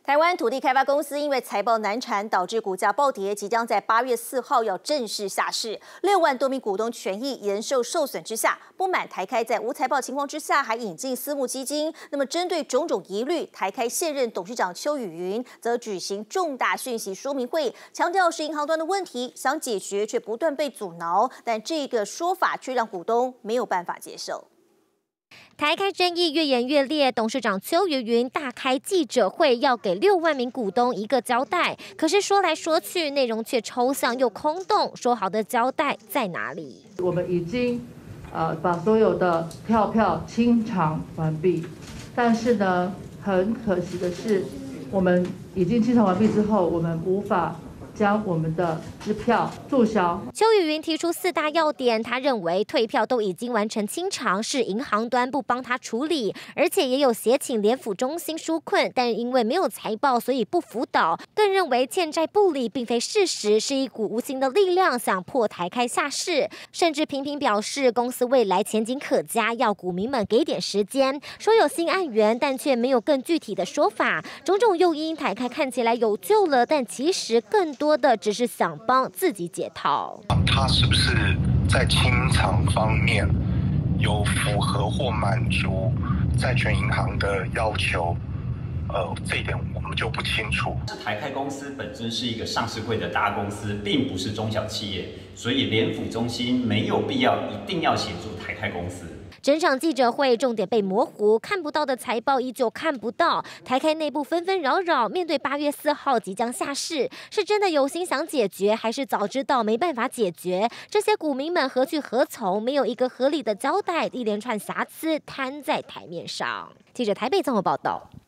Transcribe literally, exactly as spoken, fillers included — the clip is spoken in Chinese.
台湾土地开发公司因为财报难产，导致股价暴跌，即将在八月四号要正式下市。六万多名股东权益延寿受损之下，不满台开在无财报情况之下还引进私募基金。那么针对种种疑虑，台开现任董事长邱宇云则举行重大讯息说明会，强调是银行端的问题，想解决却不断被阻挠。但这个说法却让股东没有办法接受。 台开争议越演越烈，董事长邱瑜云大开记者会，要给六万名股东一个交代。可是说来说去，内容却抽象又空洞。说好的交代在哪里？ 我们已经呃把所有的票票清偿完毕，但是呢，很可惜的是，我们已经清偿完毕之后，我们无法 将我们的支票注销。 邱宇云提出四大要点，他认为退票都已经完成清偿，是银行端不帮他处理，而且也有协请联府中心纾困，但因为没有财报，所以不辅导。更认为欠债不理并非事实，是一股无形的力量想迫台开下市，甚至频频表示公司未来前景可嘉，要股民们给点时间。说有新案源，但却没有更具体的说法。种种诱因，台开看起来有救了，但其实更 多的只是想帮自己解套。 他是不是在清偿方面有符合或满足债权银行的要求？呃，这一点我们就不清楚。 台开公司本身是一个上市柜的大公司，并不是中小企业，所以联府中心没有必要一定要协助台开公司。 整场记者会重点被模糊，看不到的财报依旧看不到。台开内部纷纷扰扰，面对八月四号即将下市，是真的有心想解决，还是早知道没办法解决？这些股民们何去何从？没有一个合理的交代，一连串瑕疵摊在台面上。记者台北综合报道。